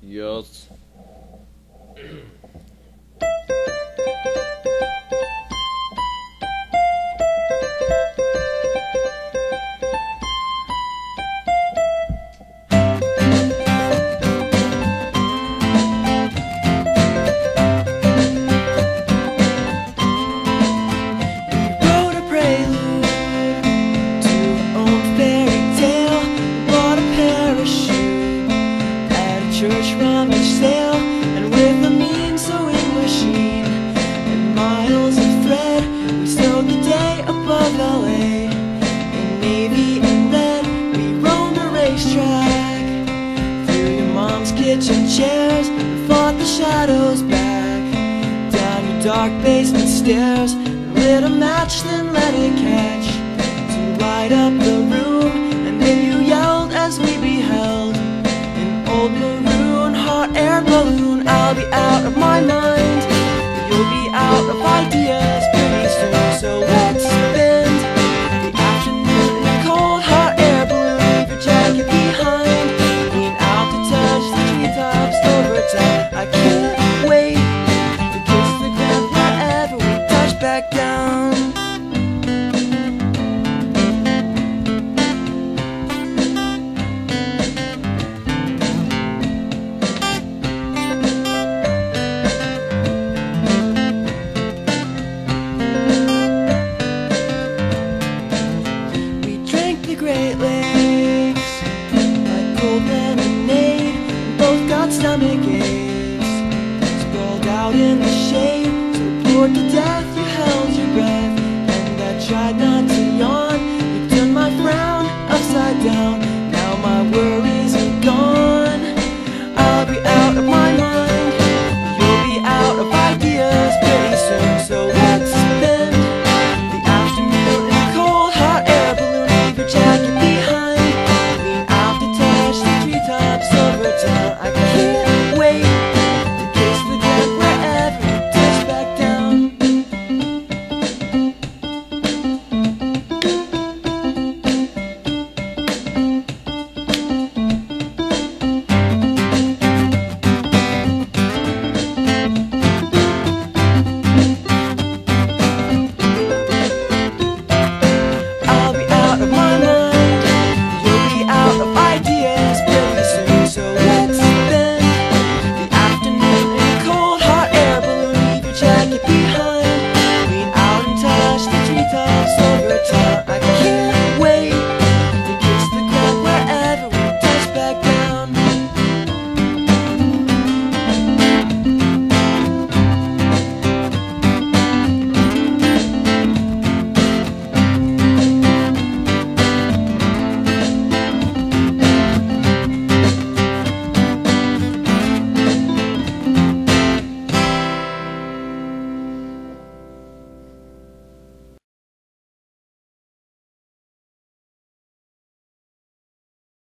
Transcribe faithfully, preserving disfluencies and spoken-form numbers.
Yes. Church rummage sale, and with a mean sewing machine and miles of thread, we sewed the day above L A. In navy and red, we roamed the racetrack, through your mom's kitchen chairs, and fought the shadows back, down your dark basement stairs, and lit a match, then let it catch, to light up the room, and then you yelled as we beheld an old maroon hot air balloon. I'll be out of my mind.